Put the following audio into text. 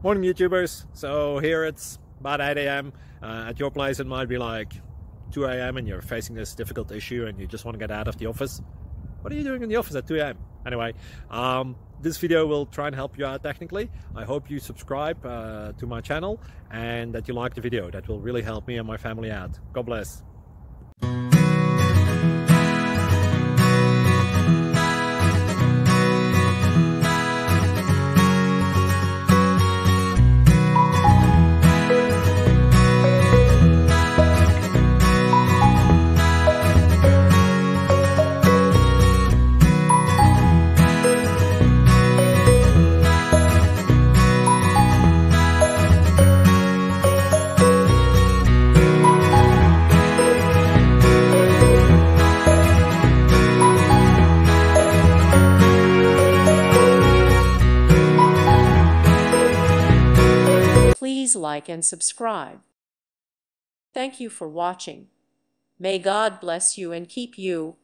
Morning YouTubers. So here it's about 8 a.m. At your place it might be like 2 a.m. and you're facing this difficult issue and you just want to get out of the office. What are you doing in the office at 2 a.m.? Anyway, this video will try and help you out technically. I hope you subscribe to my channel and that you like the video. That will really help me and my family out. God bless. Please like and subscribe. Thank you for watching. May God bless you and keep you.